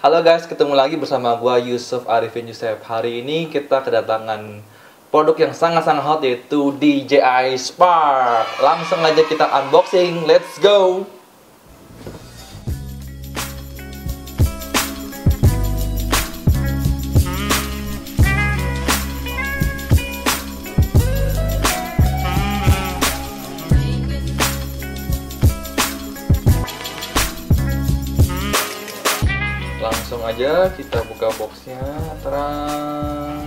Halo guys, ketemu lagi bersama gua Yusuf Arifin Yusef. Hari ini kita kedatangan produk yang sangat-sangat hot, yaitu DJI Spark. Langsung aja kita unboxing, let's go! Langsung aja kita buka boxnya, terang.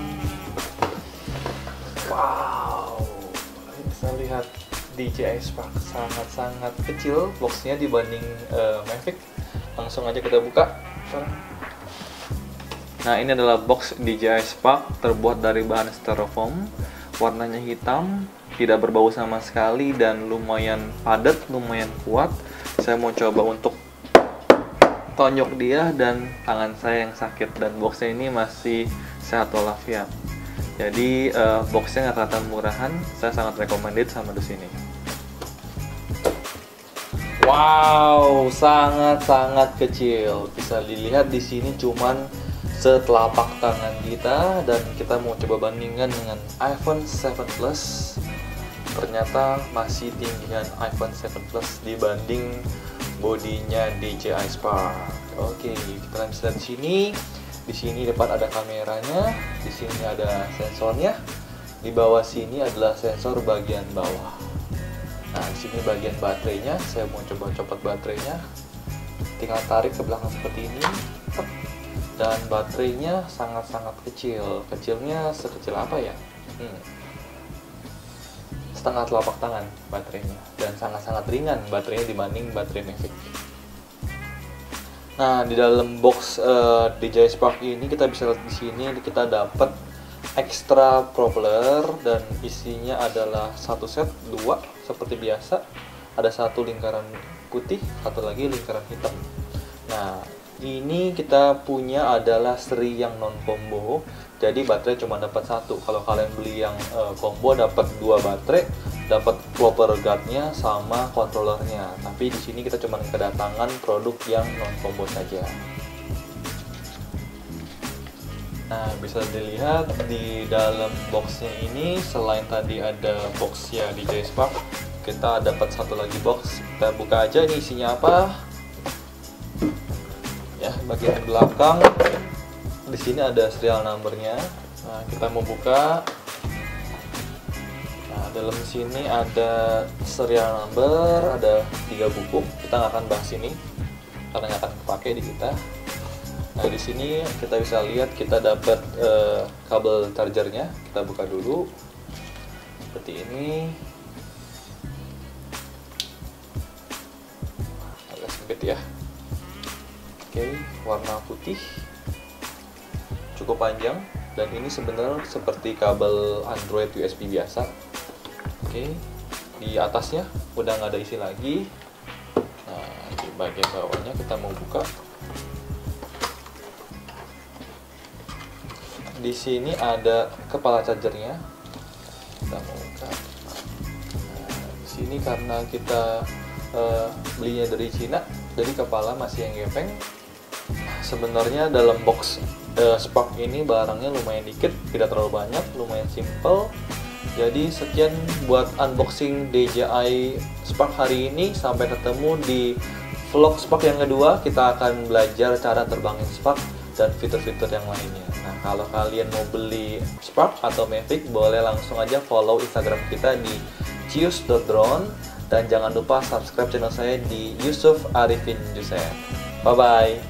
Wow, bisa lihat DJI Spark sangat-sangat kecil boxnya dibanding Mavic. Langsung aja kita buka, terang. Nah, ini adalah box DJI Spark terbuat dari bahan styrofoam, warnanya hitam, tidak berbau sama sekali dan lumayan padat, lumayan kuat. Saya mau coba untuk tonjok dia dan tangan saya yang sakit, dan boxnya ini masih sehat walafiat. Jadi boxnya nggak kelihatan murahan, saya sangat recommended sama di sini. Wow, sangat-sangat kecil. Bisa dilihat di sini cuman setelapak tangan kita, dan kita mau coba bandingkan dengan iPhone 7 Plus. Ternyata masih tinggian iPhone 7 Plus dibanding bodinya DJI Spark. Oke, kita bisa lihat di sini. Di sini depan ada kameranya, di sini ada sensornya. Di bawah sini adalah sensor bagian bawah. Nah, di sini bagian baterainya. Saya mau coba copot baterainya. Tinggal tarik ke belakang seperti ini. Dan baterainya sangat-sangat kecil. Kecilnya sekecil apa ya? Setengah telapak tangan baterainya, dan sangat-sangat ringan baterainya dibanding baterai Mavic. Nah, di dalam box DJI Spark ini kita bisa lihat di sini kita dapat extra propeller, dan isinya adalah satu set, dua seperti biasa. Ada satu lingkaran putih, satu lagi lingkaran hitam. Nah, ini kita punya adalah seri yang non combo, jadi baterai cuma dapat satu. Kalau kalian beli yang combo dapat dua baterai, dapat proper guardnya sama controllernya. Tapi di sini kita cuma kedatangan produk yang non combo saja. Nah, bisa dilihat di dalam boxnya ini, selain tadi ada boxnya DJI Spark, kita dapat satu lagi box. Kita buka aja, ini isinya apa? Ya, bagian belakang di sini ada serial numbernya. Nah, kita mau buka. Nah, dalam sini ada serial number, ada 3 buku. Kita nggak akan bahas ini karena nggak akan kepake di kita. Nah, di sini kita bisa lihat kita dapat kabel chargernya. Kita buka dulu seperti ini. Agak sempit ya. Oke, warna putih, cukup panjang, dan ini sebenarnya seperti kabel Android USB biasa. Oke, di atasnya udah nggak ada isi lagi. Nah, di bagian bawahnya kita mau buka. Di sini ada kepala chargernya. Kita mau buka. Nah, di sini karena kita belinya dari Cina, jadi kepala masih yang gepeng. Sebenarnya dalam box Spark ini barangnya lumayan dikit, tidak terlalu banyak, lumayan simple. Jadi sekian buat unboxing DJI Spark hari ini. Sampai ketemu di vlog Spark yang kedua. Kita akan belajar cara terbangin Spark dan fitur-fitur yang lainnya. Nah, kalau kalian mau beli Spark atau Mavic, boleh langsung aja follow Instagram kita di cius.drone, dan jangan lupa subscribe channel saya di Yusuf Arifin Yusef. Bye bye.